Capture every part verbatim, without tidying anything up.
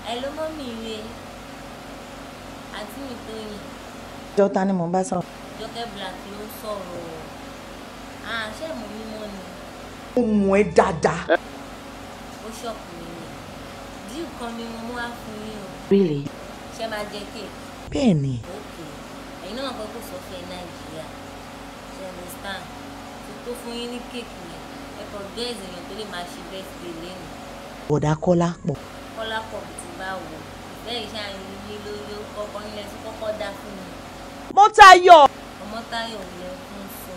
ẹ ló mọ́ mi re àǹtí mi Tóyìn. Jọta ni mo bá sọ. Jọkẹ́ Black ló ń sọ̀rọ̀ àṣẹ mọ̀ mímọ́ ni. Ó mú ẹ dáadáa. Ó ṣọ̀kù mi ni díù kan ni mo mú wá fún yín o. Really? Ṣé máa jẹ kéèkì? Bẹ́ẹ̀ ni. Okay ẹ̀yin náà kọ́ kó sọ fẹ́ Nàìjíríà ṣe understand tó fún yín ní kéèkì yẹn ẹ̀kọ́ gẹ́ẹ̀sì èèyàn tó lè máa ṣe birthday lẹ́nu. Bọ̀dá Kọ́lá pọ̀. Kọ́lá pọ̀ bí ti bá wọ̀ bẹ́ẹ̀ iṣẹ́ àyìn ní lórí kọ́kọ́ nílẹ̀ tí kọ́kọ́ dá fún mi. Mọ́táyọ̀. Ọmọ́táyọ̀ lẹ fún sọ.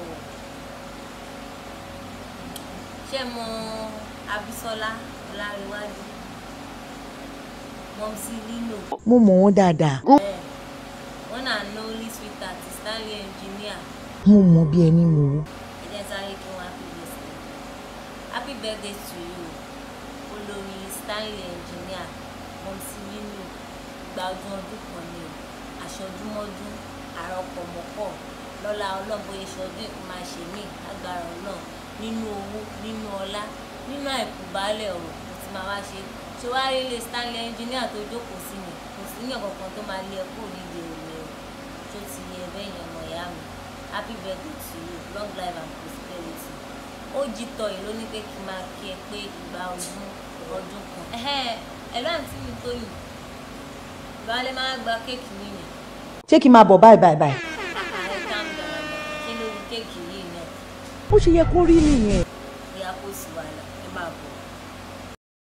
Ṣé mo Abísọ́lá Ọláréwájú Mọ́mísí Lílò. Mo mọ̀ wọ́n dáadáa. Wọ́n náà ná only sweet artist Stanley engineer. Mo mọ̀ bí ẹni mo wò. Ẹ jẹ́ sáré kí wọ́n happy birthday. Happy birthday to you olórí Stanley engineer Mọ́mísí Lílò. Gba ọdún ọdún kan ní aṣọdúnmọ́dún àrọ̀pọ̀mọ́pọ̀ lọ́la ọlọ́bọ̀ ìṣọdún máa ṣe mí lágbára Ọlọ́run nínú owó nínú ọlá nínú àìkú baálẹ̀ ọ̀rọ̀ kò ti máa wá ṣe ṣé wàá rí ilé Stanley engineer tó jókòó sí mi kò sí ní ọ̀kankan tó máa lé ẹkú nídìí òní o tó ti yẹ bẹ́ẹ̀ yẹn ọmọ ìyá mi happy birthday to you long life and prosperity ó jí tọ yìí ló ní pé kí n máa kí ẹ pé ìgbà ọdún ọdún kan ẹ láǹtí mi Tóyìn ìbálẹ̀ máa gba kéèkì mi yẹn. Ṣé kí n máa bọ̀ báyìí báyìí báyìí? Ààrẹ kám dáadáa ṣé lórí kéèkì yìí náà. Ó ṣe yẹ kó rí nìyẹn. Ìyá kò sí wàhálà ẹ máa bọ̀.